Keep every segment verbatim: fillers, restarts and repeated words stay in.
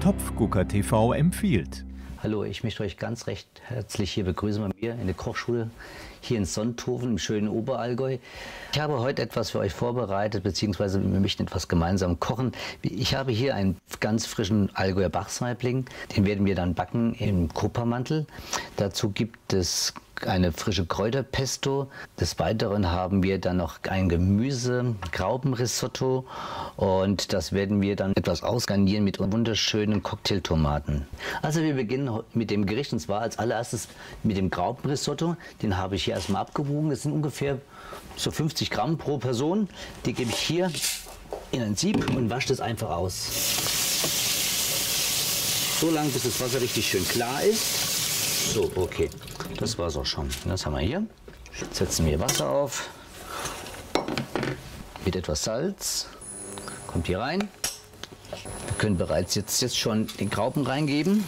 Topfgucker T V empfiehlt. Hallo, ich möchte euch ganz recht herzlich hier begrüßen bei mir in der Kochschule hier in Sonthofen im schönen Oberallgäu. Ich habe heute etwas für euch vorbereitet, beziehungsweise wir möchten etwas gemeinsam kochen. Ich habe hier einen ganz frischen Allgäuer Bachsaibling, den werden wir dann backen im Kupfermantel. Dazu gibt es eine frische Kräuterpesto. Des Weiteren haben wir dann noch ein Gemüse, Graupenrisotto, und das werden wir dann etwas ausgarnieren mit wunderschönen Cocktailtomaten. Also wir beginnen mit dem Gericht, und zwar als allererstes mit dem Graupenrisotto. Den habe ich hier erstmal abgewogen. Das sind ungefähr so fünfzig Gramm pro Person. Die gebe ich hier in ein Sieb und wasche das einfach aus. So lange, bis das Wasser richtig schön klar ist. So, okay, das war's auch schon. Das haben wir hier. Setzen wir Wasser auf mit etwas Salz. Kommt hier rein. Wir können bereits jetzt, jetzt schon den Graupen reingeben.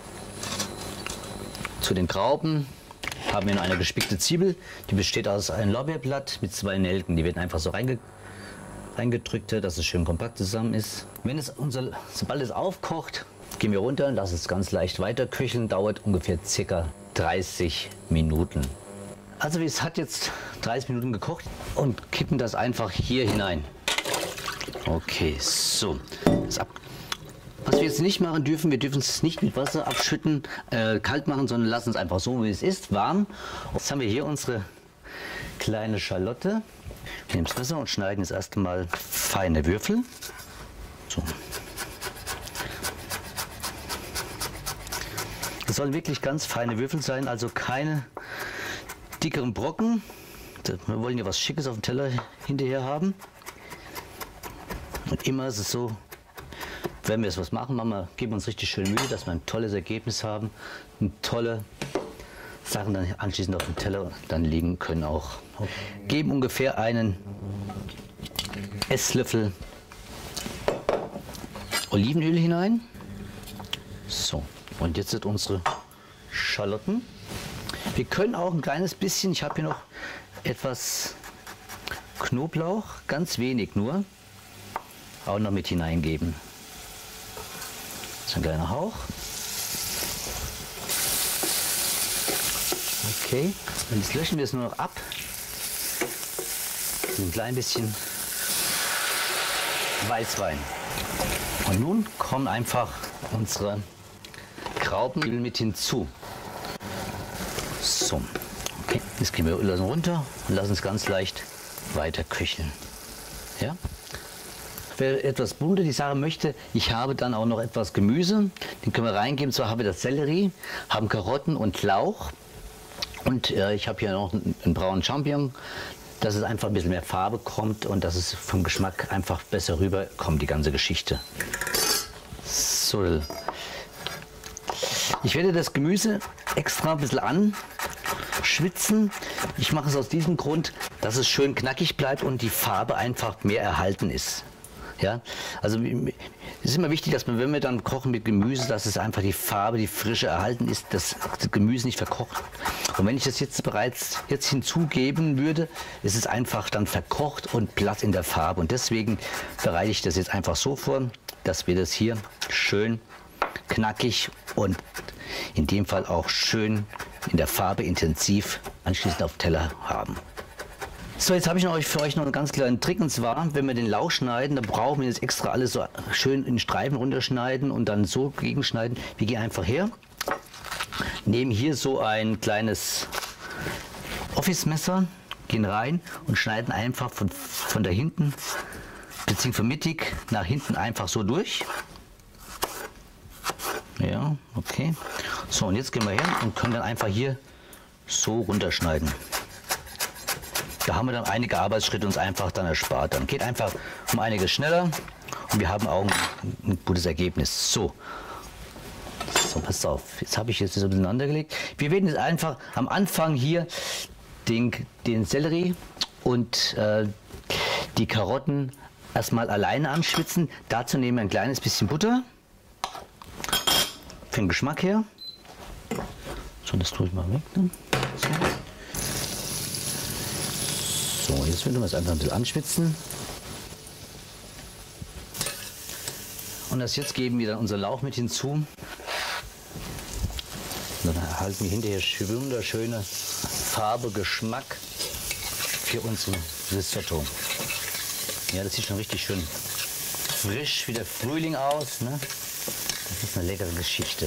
Zu den Graupen haben wir noch eine gespickte Zwiebel. Die besteht aus einem Lorbeerblatt mit zwei Nelken. Die werden einfach so reinge reingedrückt, dass es schön kompakt zusammen ist. Wenn es unser, sobald es aufkocht, gehen wir runter und lassen es ganz leicht weiter köcheln. Dauert ungefähr ca. dreißig Minuten. Also es hat jetzt dreißig Minuten gekocht und kippen das einfach hier hinein. Okay, so. Das ab Was wir jetzt nicht machen dürfen, wir dürfen es nicht mit Wasser abschütten, äh, kalt machen, sondern lassen es einfach so, wie es ist, warm. Jetzt haben wir hier unsere kleine Schalotte. Wir nehmen das Messer und schneiden jetzt erst einmal feine Würfel. So. Das sollen wirklich ganz feine Würfel sein, also keine dickeren Brocken. Wir wollen ja was Schickes auf dem Teller hinterher haben. Und immer ist es so, wenn wir jetzt was machen, machen wir, geben uns richtig schön Mühe, dass wir ein tolles Ergebnis haben und tolle Sachen dann anschließend auf dem Teller dann liegen können auch. Geben ungefähr einen Esslöffel Olivenöl hinein. So, und jetzt sind unsere Schalotten. Wir können auch ein kleines bisschen, ich habe hier noch etwas Knoblauch, ganz wenig nur, auch noch mit hineingeben. Das ist ein kleiner Hauch. Okay, und jetzt löschen wir es nur noch ab. Ein klein bisschen Weißwein. Und nun kommen einfach unsere Graupen mit hinzu. So, okay, jetzt gehen wir lassen runter und lassen es ganz leicht weiter köcheln. Ja? Wer etwas bunter die Sache möchte, ich habe dann auch noch etwas Gemüse, den können wir reingeben. Zwar haben wir das Sellerie, haben Karotten und Lauch, und äh, ich habe hier noch einen, einen braunen Champignon, dass es einfach ein bisschen mehr Farbe kommt und dass es vom Geschmack einfach besser rüberkommt, die ganze Geschichte. So. Ich werde das Gemüse extra ein bisschen anschwitzen. Ich mache es aus diesem Grund, dass es schön knackig bleibt und die Farbe einfach mehr erhalten ist. Ja, also es ist immer wichtig, dass man, wenn wir dann kochen mit Gemüse, dass es einfach die Farbe, die Frische erhalten ist, dass das Gemüse nicht verkocht. Und wenn ich das jetzt bereits jetzt hinzugeben würde, ist es einfach dann verkocht und platt in der Farbe. Und deswegen bereite ich das jetzt einfach so vor, dass wir das hier schön knackig und in dem Fall auch schön in der Farbe intensiv anschließend auf Teller haben. So, jetzt habe ich noch für euch noch einen ganz kleinen Trick, und zwar, wenn wir den Lauch schneiden, dann brauchen wir jetzt extra alles so schön in Streifen runterschneiden und dann so gegenschneiden. Wir gehen einfach her, nehmen hier so ein kleines Office-Messer, gehen rein und schneiden einfach von, von da hinten, beziehungsweise von mittig nach hinten einfach so durch. Ja, okay. So, und jetzt gehen wir her und können dann einfach hier so runterschneiden. Da haben wir dann einige Arbeitsschritte uns einfach dann erspart. Dann geht einfach um einiges schneller und wir haben auch ein, ein gutes Ergebnis. So, so, passt auf. Jetzt habe ich jetzt das übereinander gelegt. Wir werden jetzt einfach am Anfang hier den, den Sellerie und äh, die Karotten erstmal alleine anschwitzen. Dazu nehmen wir ein kleines bisschen Butter für den Geschmack her. So, das tue ich mal weg. Ne? So. So, jetzt werden wir es einfach ein bisschen anschwitzen. Und das jetzt geben wir dann unseren Lauch mit hinzu. Und dann erhalten wir hinterher wunderschöne Farbe, Geschmack für unser Risotto. Ja, das sieht schon richtig schön frisch wie der Frühling aus. Ne? Das ist eine leckere Geschichte.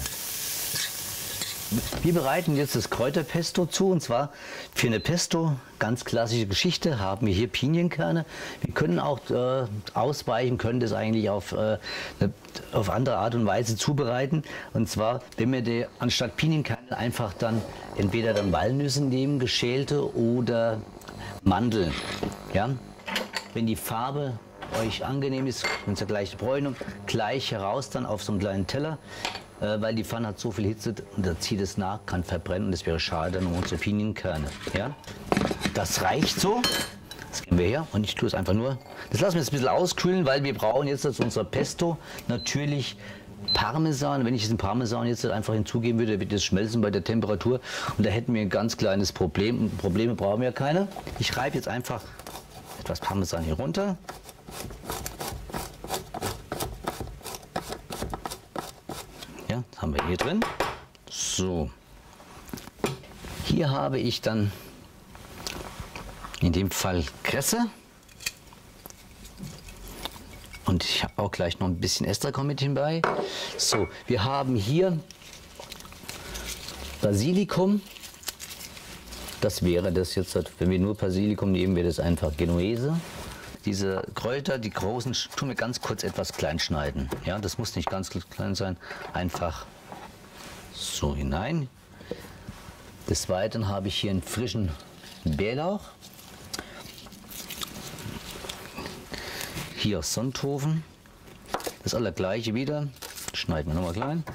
Wir bereiten jetzt das Kräuterpesto zu, und zwar für eine Pesto, ganz klassische Geschichte, haben wir hier Pinienkerne. Wir können auch äh, ausweichen, können das eigentlich auf, äh, eine, auf andere Art und Weise zubereiten. Und zwar, wenn wir die, anstatt Pinienkerne einfach dann entweder dann Walnüsse nehmen, geschälte, oder Mandeln. Ja? Wenn die Farbe euch angenehm ist, wenn es der gleiche Bräunung, gleich heraus dann auf so einen kleinen Teller. Weil die Pfanne hat so viel Hitze und da zieht es nach, kann verbrennen, und das wäre schade dann um unsere Pinienkerne. Ja? Das reicht so. Das geben wir her, und ich tue es einfach nur. Das lassen wir jetzt ein bisschen auskühlen, weil wir brauchen jetzt zu unserer Pesto natürlich Parmesan. Wenn ich diesen Parmesan jetzt einfach hinzugeben würde, wird das schmelzen bei der Temperatur, und da hätten wir ein ganz kleines Problem. Probleme brauchen wir keine. Ich reibe jetzt einfach etwas Parmesan hier runter. Ja, das haben wir hier drin. So. Hier habe ich dann in dem Fall Kresse. Und ich habe auch gleich noch ein bisschen Estragon mit hinbei. So, wir haben hier Basilikum. Das wäre das jetzt, wenn wir nur Basilikum nehmen, wäre das einfach Genuese. Diese Kräuter, die großen, tun wir ganz kurz etwas klein schneiden. Ja, das muss nicht ganz klein sein, einfach so hinein. Des Weiteren habe ich hier einen frischen Bärlauch. Hier aus Sonthofen. Das allergleiche wieder. Schneiden wir nochmal klein.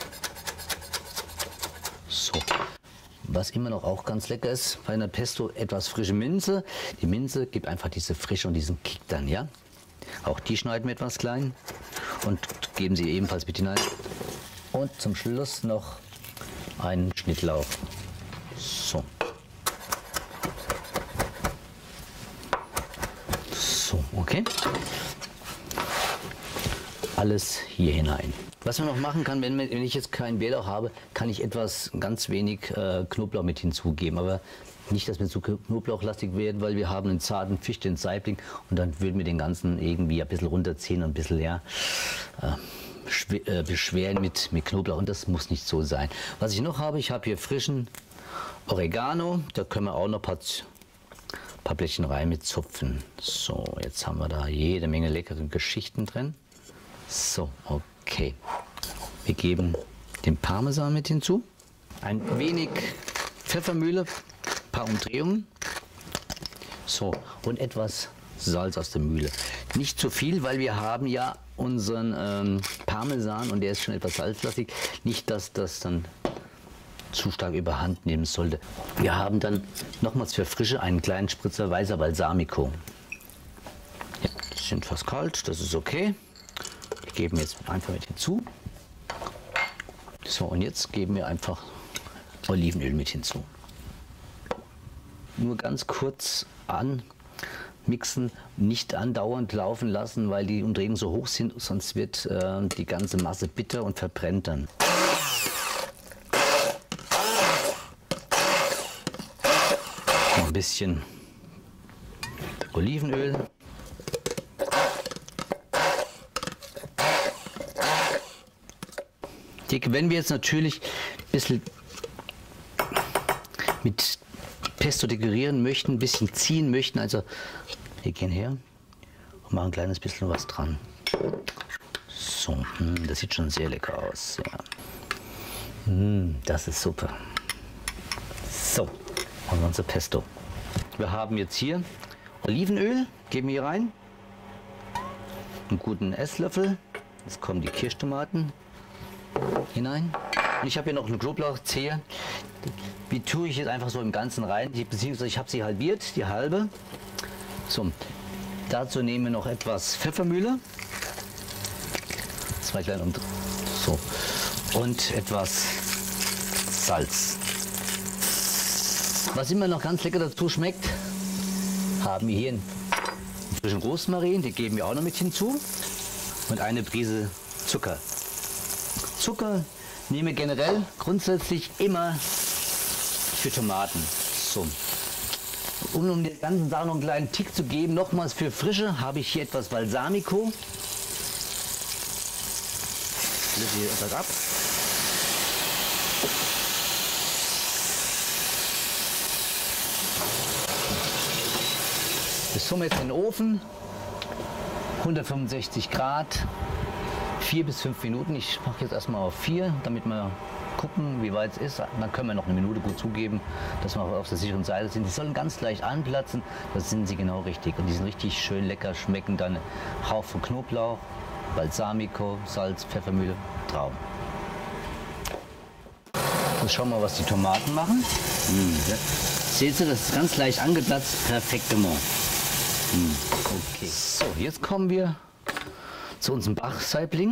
So. Was immer noch auch ganz lecker ist bei einer Pesto, etwas frische Minze. Die Minze gibt einfach diese Frische und diesen Kick dann, ja. Auch die schneiden wir etwas klein und geben sie ebenfalls mit hinein. Und zum Schluss noch einen Schnittlauch. So. So, okay. Alles hier hinein. Was man noch machen kann, wenn, wenn ich jetzt keinen Bärlauch habe, kann ich etwas, ganz wenig äh, Knoblauch mit hinzugeben. Aber nicht, dass wir zu knoblauchlastig werden, weil wir haben einen zarten Fisch, den Saibling, und dann würden wir den ganzen irgendwie ein bisschen runterziehen und ein bisschen ja, äh, äh, beschweren mit, mit Knoblauch, und das muss nicht so sein. Was ich noch habe, ich habe hier frischen Oregano, da können wir auch noch ein paar, paar Blättchen rein mit zupfen. So, jetzt haben wir da jede Menge leckere Geschichten drin. So, okay. Wir geben den Parmesan mit hinzu. Ein wenig Pfeffermühle, ein paar Umdrehungen. So, und etwas Salz aus der Mühle. Nicht zu viel, weil wir haben ja unseren ähm, Parmesan, und der ist schon etwas salzlastig. Nicht, dass das dann zu stark überhand nehmen sollte. Wir haben dann nochmals für Frische einen kleinen Spritzer weißer Balsamico. Ja, die sind fast kalt, das ist okay. Die geben wir jetzt einfach mit hinzu. So, und jetzt geben wir einfach Olivenöl mit hinzu. Nur ganz kurz anmixen, nicht andauernd laufen lassen, weil die Umdrehungen so hoch sind, sonst wird äh, die ganze Masse bitter und verbrennt dann. Noch ein bisschen Olivenöl. Wenn wir jetzt natürlich ein bisschen mit Pesto dekorieren möchten, ein bisschen ziehen möchten, also wir gehen her und machen ein kleines bisschen was dran. So, das sieht schon sehr lecker aus. Ja. Das ist super. So, haben wir unser Pesto. Wir haben jetzt hier Olivenöl, geben wir hier rein, einen guten Esslöffel. Jetzt kommen die Kirschtomaten hinein. Und ich habe hier noch eine Knoblauchzehe. Die tue ich jetzt einfach so im Ganzen rein, beziehungsweise ich habe sie halbiert, die halbe. So, dazu nehmen wir noch etwas Pfeffermühle. Zwei kleine und so. Und etwas Salz. Was immer noch ganz lecker dazu schmeckt, haben wir hier einen frischen Rosmarin, die geben wir auch noch mit hinzu. Und eine Prise Zucker. Zucker nehme generell grundsätzlich immer für Tomaten. So. Und um der ganzen Sache noch einen kleinen Tick zu geben, nochmals für Frische, habe ich hier etwas Balsamico. Ich löse hier etwas ab. Das tun wir jetzt in den Ofen. hundertfünfundsechzig Grad. vier bis fünf Minuten. Ich mache jetzt erstmal auf vier, damit wir gucken, wie weit es ist. Dann können wir noch eine Minute gut zugeben, dass wir auf der sicheren Seite sind. Die sollen ganz leicht anplatzen, das sind sie genau richtig. Und die sind richtig schön lecker, schmecken dann Hauch von Knoblauch, Balsamico, Salz, Pfeffermühle, Traum. Jetzt schauen wir mal, was die Tomaten machen. Mmh. Ja. Seht ihr, das ist ganz leicht angeplatzt, perfektement. Mmh. Okay. So, jetzt kommen wir zu unserem Bachsaibling.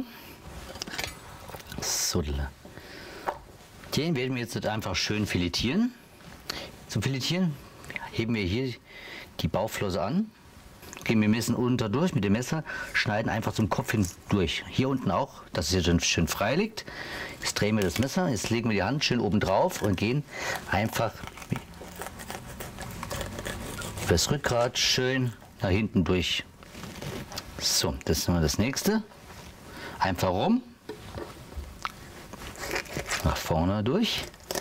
So, den werden wir jetzt einfach schön filetieren. Zum Filetieren heben wir hier die Bauchflosse an, gehen wir messen unter durch mit dem Messer, schneiden einfach zum Kopf hin durch. Hier unten auch, dass es hier schön, schön frei liegt. Jetzt drehen wir das Messer, jetzt legen wir die Hand schön oben drauf und gehen einfach übers Rückgrat schön nach hinten durch. So, das ist mal das nächste. Einfach rum. Nach vorne durch.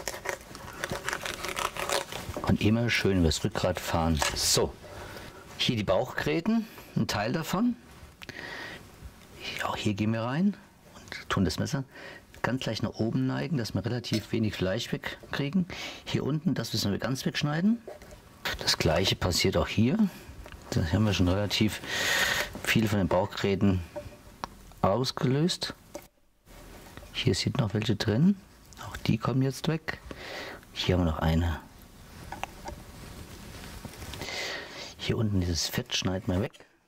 Und immer schön übers Rückgrat fahren. So, hier die Bauchgräten, ein Teil davon. Auch hier gehen wir rein und tun das Messer ganz leicht nach oben neigen, dass wir relativ wenig Fleisch wegkriegen. Hier unten, das müssen wir ganz wegschneiden. Das gleiche passiert auch hier. Da haben wir schon relativ viel von den Bauchgräten ausgelöst. Hier sind noch welche drin. Auch die kommen jetzt weg. Hier haben wir noch eine. Hier unten dieses Fett schneiden wir weg.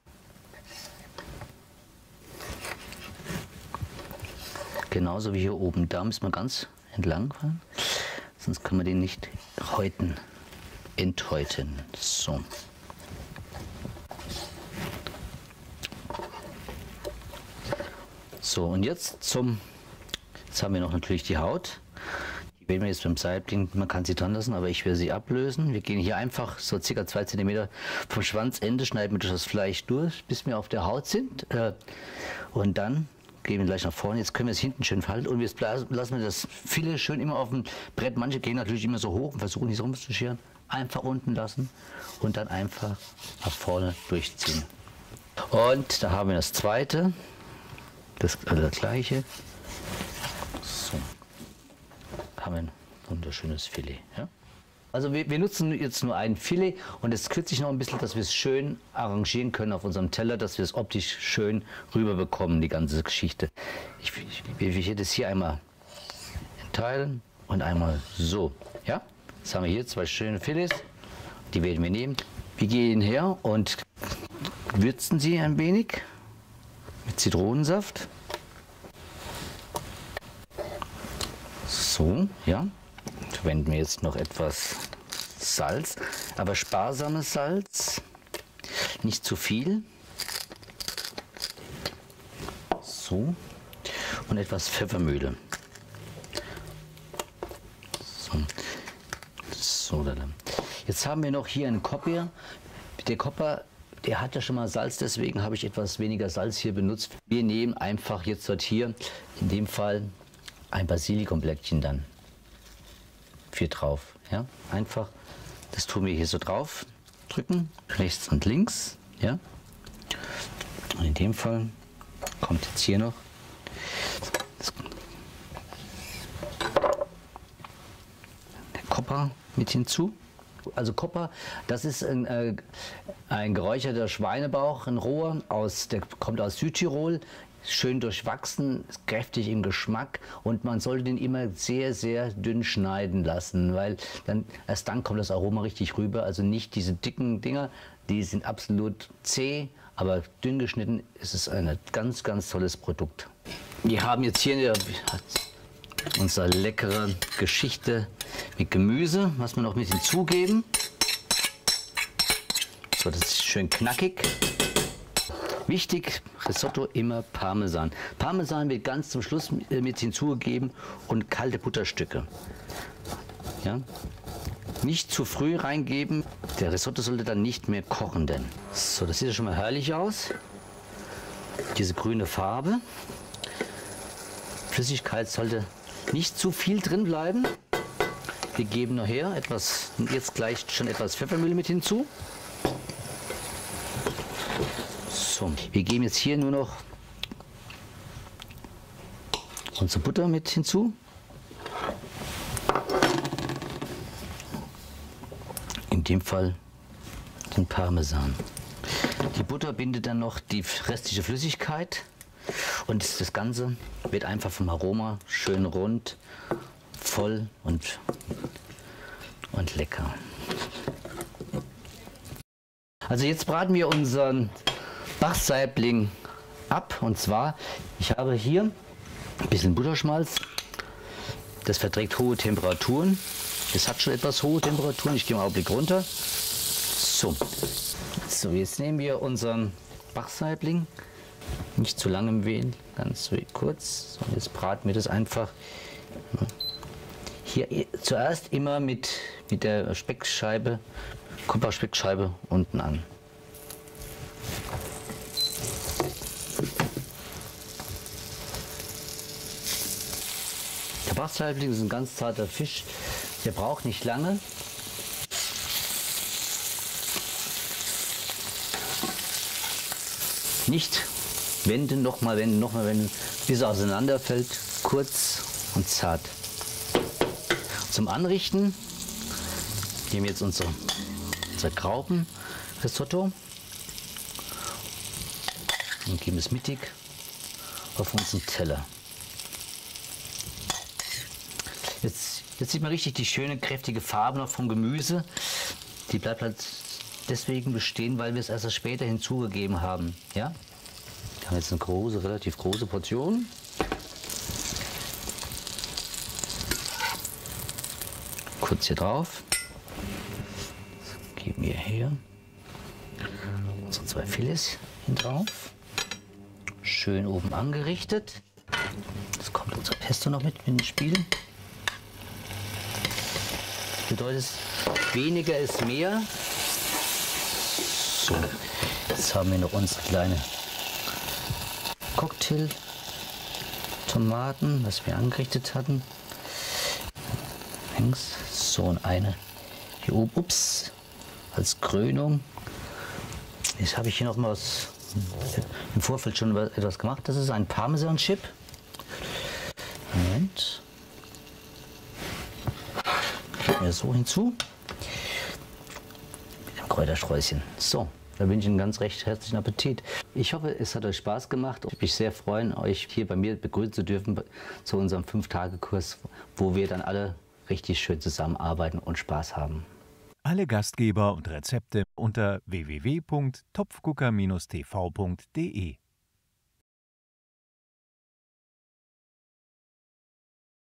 Genauso wie hier oben. Da müssen wir ganz entlang fahren. Sonst können wir den nicht häuten. Enthäuten. So. So, und jetzt zum, jetzt haben wir noch natürlich die Haut. Die werden wir jetzt beim Saibling, man kann sie dran lassen, aber ich will sie ablösen. Wir gehen hier einfach so circa zwei Zentimeter vom Schwanzende, schneiden wir durch das Fleisch durch, bis wir auf der Haut sind. Äh, und dann gehen wir gleich nach vorne. Jetzt können wir es hinten schön falten und jetzt lassen wir das Filet schön immer auf dem Brett. Manche gehen natürlich immer so hoch und versuchen nicht so rumzuscheren. Einfach unten lassen und dann einfach nach vorne durchziehen. Und da haben wir das zweite. Das, also das gleiche. So. Haben wir ein wunderschönes Filet. Ja? Also wir, wir nutzen jetzt nur ein Filet und es kürzt sich noch ein bisschen, dass wir es schön arrangieren können auf unserem Teller, dass wir es optisch schön rüber bekommen, die ganze Geschichte. Ich, ich, ich werde es hier einmal teilen und einmal so. Ja? Jetzt haben wir hier zwei schöne Filets, die werden wir nehmen. Wir gehen her und würzen sie ein wenig mit Zitronensaft. So, ja. Verwenden wir jetzt noch etwas Salz, aber sparsames Salz, nicht zu viel. So. Und etwas Pfeffermühle. So. So, dann. Jetzt haben wir noch hier einen Kopper. Der Kopper, der hat ja schon mal Salz, deswegen habe ich etwas weniger Salz hier benutzt. Wir nehmen einfach jetzt dort hier, in dem Fall, ein Basilikumblättchen dann für drauf. Ja? Einfach, das tun wir hier so drauf, drücken, rechts und links. Ja? Und in dem Fall kommt jetzt hier noch das, der Kopper mit hinzu. Also Kopper, das ist ein, äh, ein geräucherter Schweinebauch, ein roher, aus, der kommt aus Südtirol, schön durchwachsen, kräftig im Geschmack und man sollte den immer sehr, sehr dünn schneiden lassen, weil dann, erst dann kommt das Aroma richtig rüber. Also nicht diese dicken Dinger, die sind absolut zäh, aber dünn geschnitten ist es ein ganz, ganz tolles Produkt. Wir haben jetzt hier unsere leckere Geschichte mit Gemüse, was wir noch mit hinzugeben. So, das ist schön knackig. Wichtig, Risotto immer Parmesan. Parmesan wird ganz zum Schluss mit hinzugegeben und kalte Butterstücke. Ja? Nicht zu früh reingeben, der Risotto sollte dann nicht mehr kochen. Denn. So, das sieht ja schon mal herrlich aus. Diese grüne Farbe. Flüssigkeit sollte nicht zu viel drin bleiben. Wir geben nachher etwas, jetzt gleich schon etwas Pfeffermühle mit hinzu. So, wir geben jetzt hier nur noch unsere Butter mit hinzu. In dem Fall den Parmesan. Die Butter bindet dann noch die restliche Flüssigkeit und das Ganze wird einfach vom Aroma schön rund, voll und, und lecker. Also jetzt braten wir unseren Bachsaibling ab, und zwar, ich habe hier ein bisschen Butterschmalz, das verträgt hohe Temperaturen, das hat schon etwas hohe Temperaturen, ich gehe mal einen Augenblick runter. So. so, jetzt nehmen wir unseren Bachsaibling, nicht zu lange im Wehen, ganz kurz, so, jetzt braten wir das einfach hier zuerst immer mit, mit der Speckscheibe, Kupferspeckscheibe unten an. Der Bachsaibling ist ein ganz zarter Fisch, der braucht nicht lange. Nicht wenden, nochmal wenden, nochmal wenden, bis er auseinanderfällt, kurz und zart. Zum Anrichten nehmen wir jetzt unsere, unser Graupenrisotto und geben es mittig auf unseren Teller. Jetzt, jetzt sieht man richtig die schöne, kräftige Farbe noch vom Gemüse. Die bleibt halt deswegen bestehen, weil wir es erst später hinzugegeben haben. Ja? Wir haben jetzt eine große, relativ große Portion. Kurz hier drauf. Das geben wir hier unsere zwei Filets hin drauf. Schön oben angerichtet. Jetzt kommt unser Pesto noch mit ins Spiel. Das bedeutet, weniger ist mehr. So, jetzt haben wir noch unsere kleine Cocktail-Tomaten, was wir angerichtet hatten. So, und eine hier oben, ups, als Krönung. Jetzt habe ich hier noch mal was im Vorfeld schon etwas gemacht. Das ist ein Parmesan-Chip. Moment. Ja, so hinzu. Mit dem Kräutersträußchen. So, da wünsche ich Ihnen ganz recht herzlichen Appetit. Ich hoffe, es hat euch Spaß gemacht. Ich würde mich sehr freuen, euch hier bei mir begrüßen zu dürfen zu unserem fünf Tage Kurs, wo wir dann alle richtig schön zusammenarbeiten und Spaß haben. Alle Gastgeber und Rezepte unter w w w punkt topfgucker Bindestrich t v punkt de.